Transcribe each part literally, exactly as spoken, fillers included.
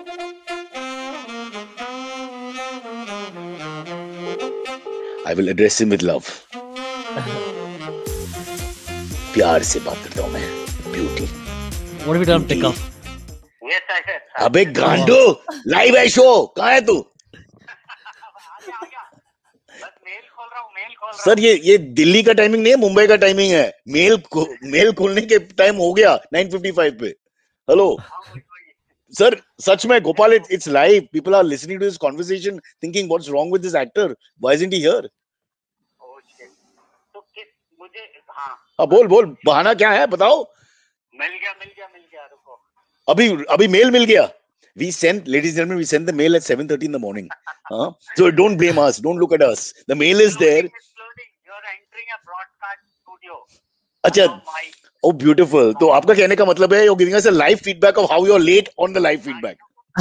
I will address him with love. प्यार से बात करता हूँ मैं. Beauty. What have you done, pick up? Yes, I said. अबे गांडो, लाइव है शो, कहाँ है तू? आजा आजा. बस मेल खोल रहा हूँ, मेल खोल रहा हूँ. सर ये ये दिल्ली का टाइमिंग नहीं है, मुंबई का टाइमिंग है. मेल को, मेल खोलने के टाइम हो गया nine fifty-five पे. हेलो सर, सच में Gopal, it's live. People are listening to this conversation, thinking what's wrong with this actor? Why isn't he here? Oh shit. तो किस मुझे हाँ. हाँ बोल बोल, बहाना क्या है बताओ. मिल गया मिल गया मिल गया रुको. अभी अभी मेल मिल गया. We sent, ladies and gentlemen, we sent the mail at seven thirty in the morning. Huh? So don't blame us. Don't look at us. The mail is there. You're entering a broadcast studio. अच्छा. My Oh, beautiful. तो आपका कहने का मतलब है you're giving us a live feedback of how you're late on the live feedback.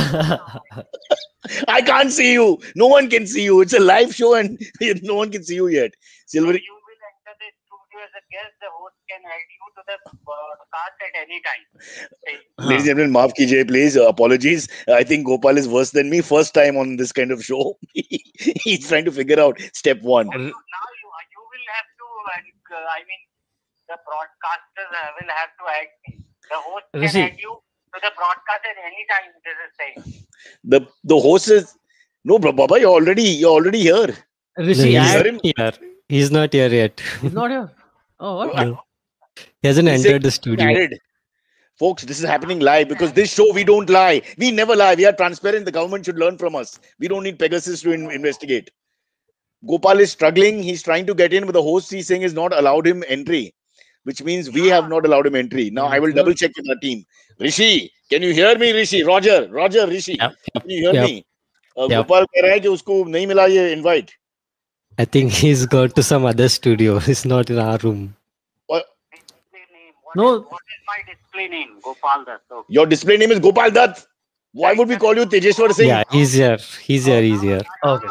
I can't see you. No one can see you. It's a live show and no one can see you yet. Silver. You will enter the studio as a guest. The host can add you to the broadcast at any time. Ladies and gentlemen, maaf kijiye, please. Uh, apologies. I think Gopal is worse than me. First time on this kind of show. He's trying to figure out step one. Now you, you will have to, uh, I mean, the broadcasters uh, will have to add me. The host can Rishi. add you to the broadcast at any time. This is saying. The the host is no, bro, Baba. You're already you're already here. Rishi, No, he's add- not here. He's not here yet. He's not here. Oh, what? No. He hasn't He entered said the studio. added. Folks, this is happening live because this show we don't lie. We never lie. We are transparent. The government should learn from us. We don't need Pegasus to in- investigate. Gopal is struggling. He's trying to get in, but the host he's saying is not allowed him entry, which means we have not allowed him entry. Now I will double check with our team. Rishi, can you hear me, Rishi? Roger, Roger, Rishi. Yep, yep, Can you hear yep. me? Uh, Yep. Gopal कह रहा है कि उसको नहीं मिला ये invite. I think he's gone to some other studio. He's not in our room. What? Display name. What, No. is, what is my display name? Gopal Das. Okay. Your display name is Gopal Dutt. Why would we call you Tejeshwar Singh? Yeah, he's here. He's here. He's here. Okay.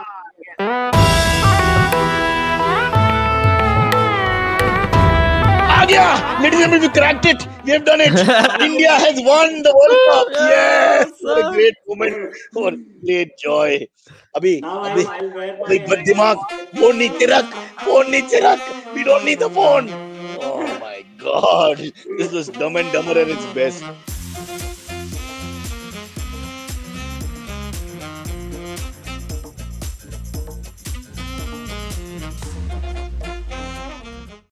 आ गया! Ladies and gentlemen, we cracked it. We have done it. India has won the World Cup. Yes, what a great moment. What great joy. अभी अभी अभी बद दिमाग phone नहीं तिरक phone नहीं तिरक. We don't need the phone. Oh my God, this was Dumb and Dumber at its best.